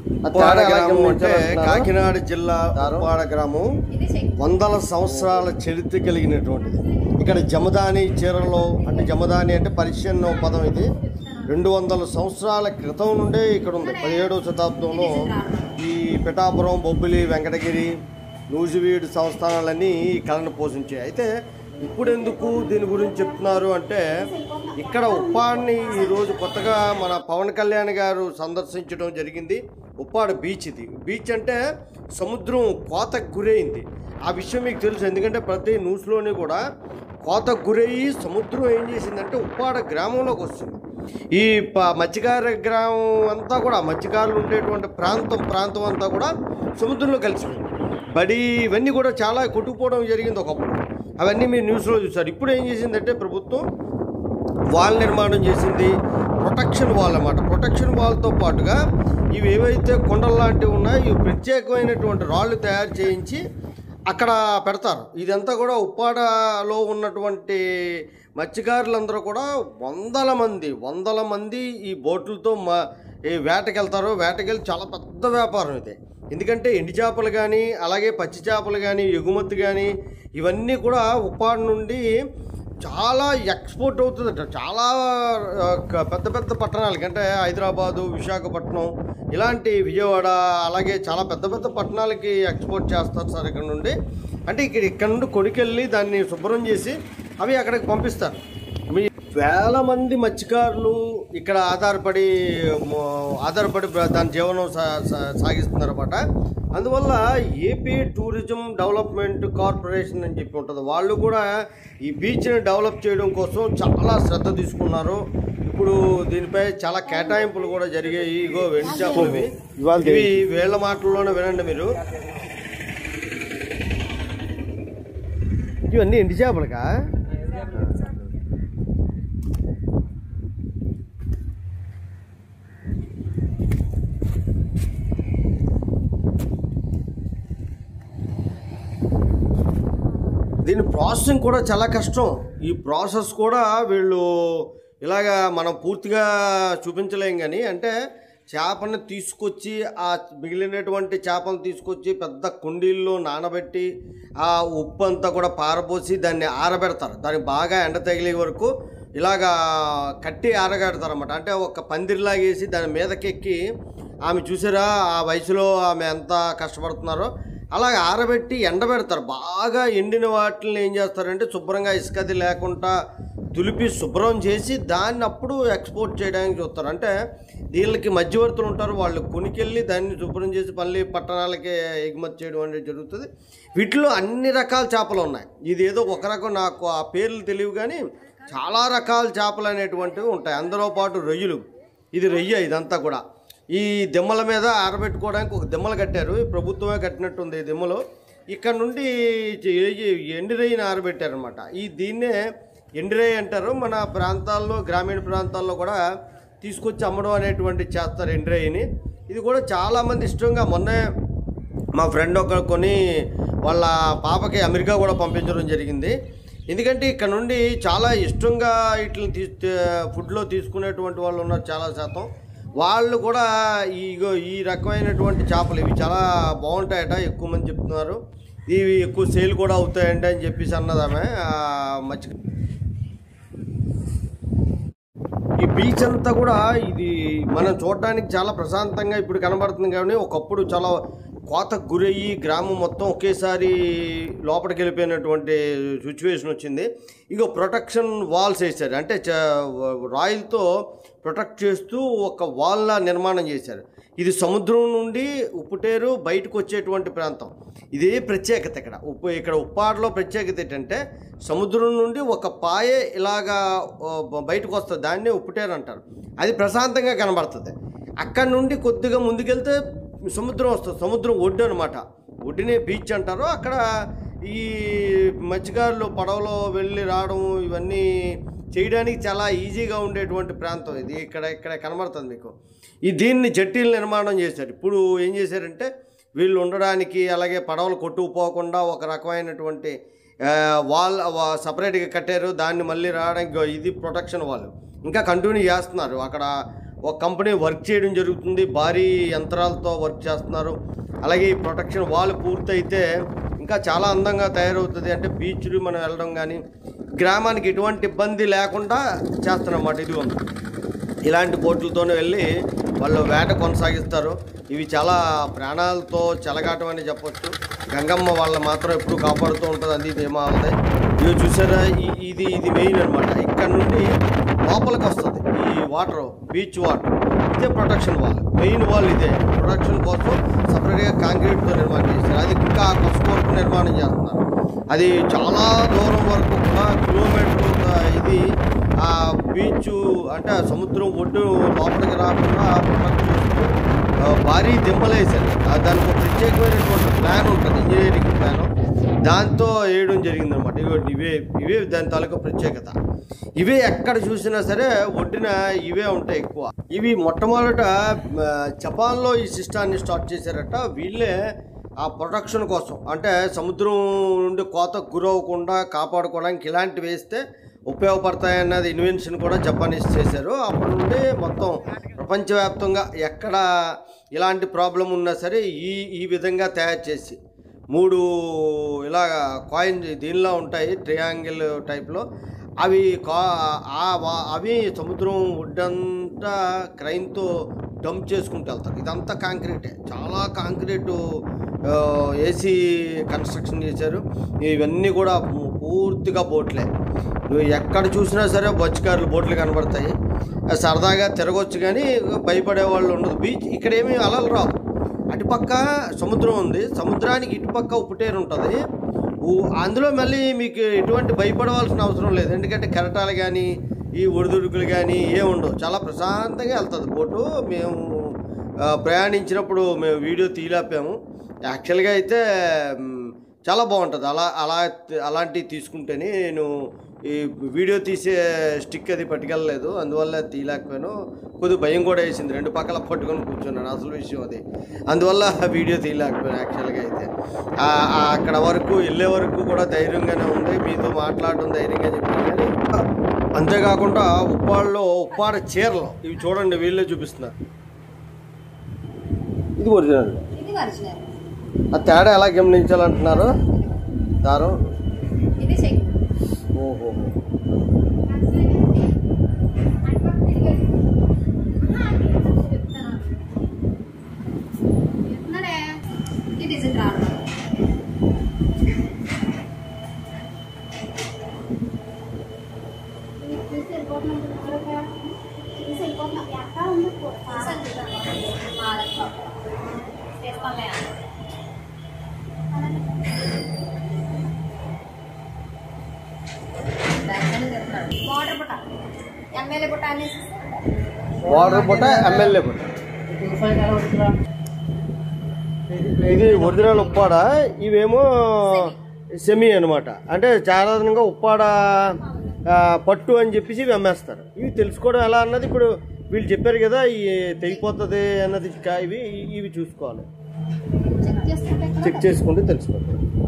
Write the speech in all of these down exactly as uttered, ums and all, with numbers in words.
ఉప్పాడ గ్రామం అంటే కాకినాడ జిల్లా ఉప్పాడ గ్రామం వందల సంవత్సరాల చరిత్ర కలిగినటువంటిది. ఇక్కడ జమదాని చీరలో అంటే జమదాని అంటే పర్షియన్ పదం. ఇది రెండు వందల సంవత్సరాల క్రితం నుండే ఇక్కడ ఉంది. పదిహేడవ శతాబ్దంలో ఈ పిఠాపురం, బొబ్బిలి, వెంకటగిరి, నూజివీడు సంస్థానాలన్నీ ఈ కళను పోషించాయి. అయితే ఇప్పుడు ఎందుకు దీని గురించి చెప్తున్నారు అంటే, ఇక్కడ ఉప్పాడని ఈరోజు కొత్తగా మన పవన్ కళ్యాణ్ గారు సందర్శించడం జరిగింది. ఉప్పాడ బీచ్. ఇది బీచ్ అంటే సముద్రం కోతకు గురైంది. ఆ విషయం మీకు తెలుసు, ఎందుకంటే ప్రతి న్యూస్లోని కూడా కోతకు గురయ్యి సముద్రం ఏం చేసిందంటే ఉప్పాడ గ్రామంలోకి వస్తుంది. ఈ ప మత్స్యకార గ్రామం అంతా కూడా, మత్స్యకారులు ఉండేటువంటి ప్రాంతం ప్రాంతం అంతా కూడా సముద్రంలో కలిసిపోయింది. బడి ఇవన్నీ కూడా చాలా కొట్టుకుపోవడం జరిగింది ఒకప్పుడు. అవన్నీ మీరు న్యూస్లో చూసారు. ఇప్పుడు ఏం చేసిందంటే ప్రభుత్వం వాల్ నిర్మాణం చేసింది. ప్రొటెక్షన్ వాల్ అన్నమాట. ప్రొటెక్షన్ వాల్తో పాటుగా ఇవి ఏవైతే కొండలు లాంటివి ఉన్నాయో ఇవి ప్రత్యేకమైనటువంటి రాళ్ళు తయారు చేయించి అక్కడ పెడతారు. ఇదంతా కూడా ఉప్పాడలో ఉన్నటువంటి మత్స్యకారులందరూ కూడా వందల మంది వందల మంది ఈ బోట్లతో మా ఈ వేటకెళ్తారు. వేటకెళ్ళి చాలా పెద్ద వ్యాపారం ఇది. ఎందుకంటే ఎండి చేపలు కానీ అలాగే పచ్చి చేపలు కానీ ఎగుమతి కానీ ఇవన్నీ కూడా ఉప్పాడ నుండి చాలా ఎక్స్పోర్ట్ అవుతుందట. చాలా పెద్ద పెద్ద పట్టణాలకి అంటే హైదరాబాదు, విశాఖపట్నం ఇలాంటి, విజయవాడ అలాగే చాలా పెద్ద పెద్ద పట్టణాలకి ఎక్స్పోర్ట్ చేస్తారు సార్ ఇక్కడ నుండి. అంటే ఇక్కడ ఇక్కడ నుండి కొడుకెళ్ళి దాన్ని శుభ్రం చేసి అవి అక్కడికి పంపిస్తారు. మీ వేల మంది మత్స్యకారులు ఇక్కడ ఆధారపడి ఆధారపడి దాని జీవనం సాగిస్తున్నారన్నమాట. అందువల్ల ఏపీ టూరిజం డెవలప్మెంట్ కార్పొరేషన్ అని చెప్పి ఉంటుంది. వాళ్ళు కూడా ఈ బీచ్ని డెవలప్ చేయడం కోసం చాలా శ్రద్ధ తీసుకున్నారు. ఇప్పుడు దీనిపై చాలా కేటాయింపులు కూడా జరిగాయి. ఇగో వెండి చేపలు ఇవి వేళ్ల మాటల్లోనే వినండి మీరు. ఇవన్నీ ఎండి చేపలుగా దీని ప్రాసెసింగ్ కూడా చాలా కష్టం. ఈ ప్రాసెస్ కూడా వీళ్ళు ఇలాగా మనం పూర్తిగా చూపించలేం. కానీ అంటే చేపను తీసుకొచ్చి ఆ మిగిలినటువంటి చేపను తీసుకొచ్చి పెద్ద కుండీల్లో నానబెట్టి ఆ ఉప్పు అంతా కూడా పారపోసి దాన్ని ఆరబెడతారు. దానికి బాగా ఎండ తగిలే వరకు ఇలాగా కట్టి ఆరగడతారు అన్నమాట. అంటే ఒక పందిరిలాగేసి దాని మీదకెక్కి ఆమె చూసారా ఆ వయసులో ఆమె ఎంత కష్టపడుతున్నారో అలాగ ఆరబెట్టి ఎండబెడతారు. బాగా ఎండిన వాటిని ఏం చేస్తారంటే శుభ్రంగా ఇసుకది లేకుండా దులిపి శుభ్రం చేసి దాన్ని అప్పుడు ఎక్స్పోర్ట్ చేయడానికి చూస్తారు. అంటే వీళ్ళకి మధ్యవర్తులు ఉంటారు, వాళ్ళు కొనుకెళ్ళి దాన్ని శుభ్రం చేసి మళ్ళీ పట్టణాలకి ఎగుమతి చేయడం అనేది జరుగుతుంది. వీటిలో అన్ని రకాల చేపలు ఉన్నాయి. ఇది ఏదో ఒక రకం, నాకు ఆ పేర్లు తెలియవు కానీ చాలా రకాల చేపలు అనేటువంటివి ఉంటాయి. అందులో పాటు రొయ్యలు, ఇది రొయ్య ఇదంతా కూడా. ఈ దిమ్మల మీద ఆరబెట్టుకోవడానికి ఒక దిమ్మలు కట్టారు, ప్రభుత్వమే కట్టినట్టుంది ఈ దిమ్మలు. ఇక్కడ నుండి ఎండిరయ్యని ఆరబెట్టారనమాట. ఈ దీన్నే ఎండిరయ్య అంటారు. మన ప్రాంతాల్లో, గ్రామీణ ప్రాంతాల్లో కూడా తీసుకొచ్చి అమ్మడం అనేటువంటి చేస్తారు ఎండిరయ్యని. ఇది కూడా చాలామంది ఇష్టంగా, మొన్నే మా ఫ్రెండ్ ఒక కొని వాళ్ళ పాపకి అమెరికా కూడా పంపించడం జరిగింది. ఎందుకంటే ఇక్కడ నుండి చాలా ఇష్టంగా వీటిని తీ ఫుడ్లో తీసుకునేటువంటి వాళ్ళు ఉన్నారు చాలా శాతం. వాళ్ళు కూడా ఈ ఈ రకమైనటువంటి చేపలు ఇవి చాలా బాగుంటాయట, ఎక్కువ మంది చెప్తున్నారు. ఇవి ఎక్కువ సేల్ కూడా అవుతాయండి అని చెప్పేసి అన్నదామె. మర్చి ఈ బీచ్ అంతా కూడా ఇది మనం చూడడానికి చాలా ప్రశాంతంగా ఇప్పుడు కనబడుతుంది. కానీ ఒకప్పుడు చాలా కోతకు గురయ్యి గ్రామం మొత్తం ఒకేసారి లోపలికి వెళ్ళిపోయినటువంటి సిచ్యువేషన్ వచ్చింది. ఇక ప్రొటెక్షన్ వాల్స్ వేశారు. అంటే రాయిల్తో ప్రొటెక్ట్ చేస్తూ ఒక వాల్లా నిర్మాణం చేశారు. ఇది సముద్రం నుండి ఉప్పుటేరు బయటకు వచ్చేటువంటి ప్రాంతం. ఇదే ప్రత్యేకత ఇక్కడ. ఉప్పు ఇక్కడ ఉప్పాడలో ప్రత్యేకత ఏంటంటే సముద్రం నుండి ఒక పాయే ఇలాగా బయటకు వస్తుంది, దాన్నే ఉప్పుటేరు అంటారు. అది ప్రశాంతంగా కనబడుతుంది. అక్కడ నుండి కొద్దిగా ముందుకెళ్తే సముద్రం వస్తుంది, సముద్రం ఒడ్డు అనమాట. ఒడ్డునే బీచ్ అంటారు. అక్కడ ఈ మత్స్యకారులు పడవలో వెళ్ళి రావడం ఇవన్నీ చేయడానికి చాలా ఈజీగా ఉండేటువంటి ప్రాంతం ఇది. ఇక్కడ ఇక్కడ కనబడుతుంది మీకు. ఈ దీన్ని జట్టీలు నిర్మాణం చేశారు. ఇప్పుడు ఏం చేశారంటే వీళ్ళు ఉండడానికి అలాగే పడవలు కొట్టుకుపోకుండా ఒక రకమైనటువంటి వాల్ సపరేట్గా కట్టారు. దాన్ని మళ్ళీ రావడానికి ఇది ప్రొటెక్షన్ వాళ్ళు ఇంకా కంటిన్యూ చేస్తున్నారు. అక్కడ ఒక కంపెనీ వర్క్ చేయడం జరుగుతుంది, భారీ యంత్రాలతో వర్క్ చేస్తున్నారు. అలాగే ఈ ప్రొటెక్షన్ వాల్ పూర్తయితే ఇంకా చాలా అందంగా తయారవుతుంది. అంటే బీచ్లు మనం వెళ్ళడం కానీ గ్రామానికి ఎటువంటి ఇబ్బంది లేకుండా చేస్తారన్నమాట. ఇది ఉంది, ఇలాంటి బోట్లతోనే వెళ్ళి వాళ్ళు వేట కొనసాగిస్తారు. ఇవి చాలా ప్రాణాలతో చెలగాటం అని చెప్పొచ్చు. గంగమ్మ వాళ్ళని మాత్రం ఎప్పుడు కాపాడుతూ ఉంటుంది. అది ధీమా ఉంది. ఇవి చూసారా, ఇది ఇది మెయిన్ అనమాట. ఇక్కడ నుండి లోపలికి వస్తుంది ఈ వాటర్, బీచ్ వాటర్. ఇదే ప్రొటెక్షన్ వాల్, మెయిన్ వాల్ ఇదే. ప్రొటెక్షన్ కోసం సపరేట్గా కాంక్రీట్తో నిర్మాణం చేస్తారు. అది ఇంకా కష్టం వరకు నిర్మాణం చేస్తున్నారు. అది చాలా దూరం వరకు కూడా కిలోమీటర్ ఇది ఆ బీచ్ అంటే సముద్రం ఒడ్డు లోపలికి రాకుండా ప్రొటెక్ట్ చేస్తూ భారీ దిమ్మలు వేశారు. దానికి ఒక ప్రత్యేకమైనటువంటి ప్లాన్ ఉంటుంది, ఇంజనీరింగ్ ప్లాన్. దాంతో వేయడం జరిగిందనమాట. ఇవే ఇవే ఇవే దాని తాలూకా ప్రత్యేకత. ఇవే ఎక్కడ చూసినా సరే ఒడ్డున ఇవే ఉంటాయి ఎక్కువ. ఇవి మొట్టమొదట జపాన్లో ఈ సిస్టాన్ని స్టార్ట్ చేశారట. వీళ్ళే ఆ ప్రొటెక్షన్ కోసం, అంటే సముద్రం నుండి కోతకు గురవ్వకుండా కాపాడుకోవడానికి ఇలాంటివి వేస్తే ఉపయోగపడతాయన్నది ఇన్వెన్షన్ కూడా జపానీస్ చేశారు. అప్పటి నుండి మొత్తం ప్రపంచవ్యాప్తంగా ఎక్కడ ఇలాంటి ప్రాబ్లం ఉన్నా సరే ఈ ఈ విధంగా తయారు చేసి మూడు ఇలా కాయిన్ దీనిలో ఉంటాయి, ట్రయాంగిల్ టైప్లో. అవి కా అవి సముద్రం ఒడ్డంతా క్రైన్తో డంప్ చేసుకుంటూ వెళ్తారు. ఇదంతా కాంక్రీటే, చాలా కాంక్రీటు ఏసీ కన్స్ట్రక్షన్ చేశారు. ఇవన్నీ కూడా పూర్తిగా బోట్లే. నువ్వు ఎక్కడ చూసినా సరే బొచ్చుకారులు బోట్లు కనబడతాయి. సరదాగా తిరగొచ్చు కానీ భయపడే వాళ్ళు ఉండదు. బీచ్ ఇక్కడేమీ అలలు రావు. అటుపక్క సముద్రం ఉంది, సముద్రానికి ఇటుపక్క ఉప్పుటేరు ఉంటుంది. అందులో మళ్ళీ మీకు ఎటువంటి భయపడవలసిన అవసరం లేదు. ఎందుకంటే కెరటాలు కానీ ఈ ఒడిదుడుకులు కానీ ఏమి ఉండవు. చాలా ప్రశాంతంగా వెళ్తుంది బోటు. మేము ప్రయాణించినప్పుడు మేము వీడియో తీయలేపాము. యాక్చువల్గా అయితే చాలా బాగుంటుంది. అలా అలా అలాంటివి తీసుకుంటేనే నేను ఈ వీడియో తీసే స్టిక్ అది పట్టుకెళ్ళలేదు, అందువల్ల తీయలేకపోయాను. కొద్దిగా భయం కూడా వేసింది, రెండు పక్కల పట్టుకొని కూర్చున్నాను. అసలు విషయం అది, అందువల్ల వీడియో తీయలేకపోయాను. యాక్చువల్గా అయితే అక్కడ వరకు వెళ్ళే వరకు కూడా ధైర్యంగానే ఉంది, మీతో మాట్లాడడం ధైర్యంగా చెప్పాను. కానీ అంతేకాకుండా ఉప్పాడలో ఉప్పాడ చీరలు ఇవి చూడండి, వీళ్ళే చూపిస్తున్నారు. ఇది ఒరిజినల్. ఆ తేడా ఎలా గమనించాలంటున్నారు దారం? ఓహో, వాటర్ బుట్ట, ఎమ్మెల్యే బుట్ట. ఇది ఒరిజినల్ ఉప్పాడ, ఇవేమో సెమీ అనమాట. అంటే సాధారణంగా ఉప్పాడ పట్టు అని చెప్పేసి ఇవి అమ్మేస్తారు. ఇవి తెలుసుకోవడం ఎలా అన్నది ఇప్పుడు వీళ్ళు చెప్పారు కదా, ఇవి తెగిపోతుంది అన్నది. ఇవి ఇవి చూసుకోవాలి, చెక్ చేసుకుంటే తెలుసుకోవాలి.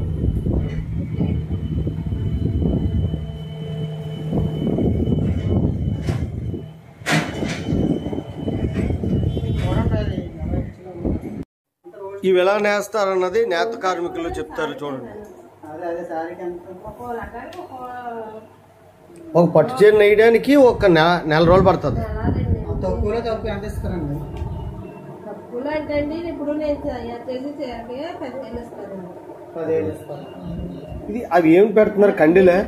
ఇవి ఎలా నేస్తారన్నది నేత కార్మికులు చెప్తారు. చూడండి, ఒక పట్టు చీర నేయడానికి ఒక నెల రోజులు పడుతుంది. ఇది అవి ఏమి పెడుతున్నారు? కండిలే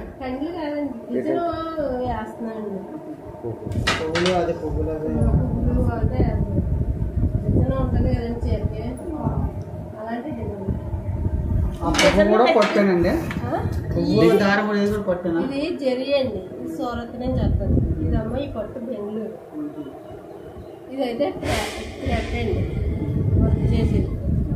పట్టానండి. ఇది జరి అండి, సూరత్ నుంచి వస్తుంది. ఇదమ్మ ఈ పట్టు బెంగళూరు. ఇదైతే థ్రెడ్ అండి, వర్క్ చేసేది.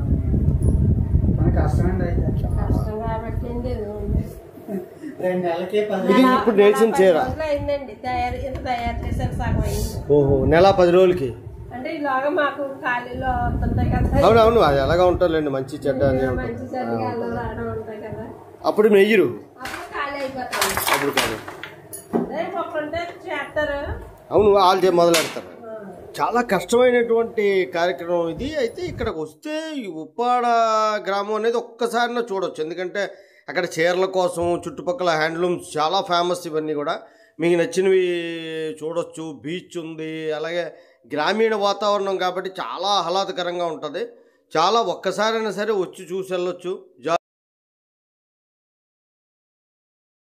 కష్టం కాబట్టి రెండు నెలలకి ఇప్పుడు నేర్చిన చీర అయిందండి. తయారు ఇంత తయారు చేశారు, సగం అయింది. ఓహో, నెల పది రోజులకి. అంటే ఇలాగా మాకు ఖాళీలో వస్తుంటాయి కదా. అవునవును, అది ఎలాగా ఉంటారులేండి, మంచి చెడ్డ మంచి చెడ్డ ఉంటాయి కదా. అప్పుడు మెయ్యరు, అప్పుడు ఖాళీ అయిపోతాయి. అప్పుడు కాదు చేస్తారు. అవును, వాళ్ళు మొదలెడతారు. చాలా కష్టమైనటువంటి కార్యక్రమం ఇది. అయితే ఇక్కడికి వస్తే ఈ ఉప్పాడ గ్రామం అనేది ఒక్కసారినా చూడవచ్చు. ఎందుకంటే అక్కడ చీరల కోసం చుట్టుపక్కల హ్యాండ్లూమ్స్ చాలా ఫేమస్. ఇవన్నీ కూడా మీకు నచ్చినవి చూడొచ్చు. బీచ్ ఉంది, అలాగే గ్రామీణ వాతావరణం కాబట్టి చాలా ఆహ్లాదకరంగా ఉంటుంది. చాలా ఒక్కసారైనా సరే వచ్చి చూసి వెళ్ళొచ్చు.